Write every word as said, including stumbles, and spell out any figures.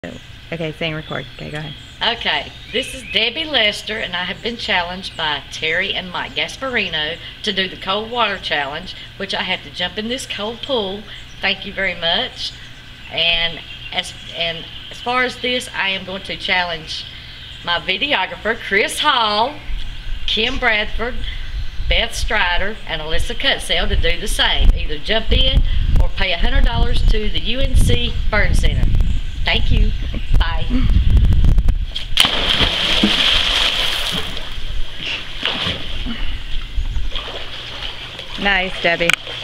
Okay, saying record. Okay, go ahead. Okay, this is Debbie Lester, and I have been challenged by Terry and Mike Gasparino to do the cold water challenge, which I have to jump in this cold pool. Thank you very much. And as and as far as this, I am going to challenge my videographer, Chris Hall, Kim Bradford, Beth Strider, and Alyssa Cutsell to do the same. Either jump in or pay one hundred dollars to the U N C Burn Center. Thank you. Bye. Nice, Debbie.